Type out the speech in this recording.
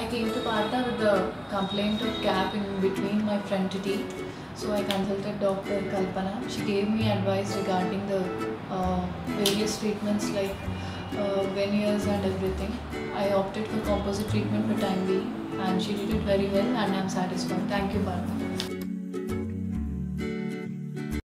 I came to Partha with the complaint of gap in between my front teeth. So I consulted Dr. Kalpana. She gave me advice regarding the various treatments like veneers and everything. I opted for composite treatment for time being, and she did it very well and I'm satisfied. Thank you, Partha.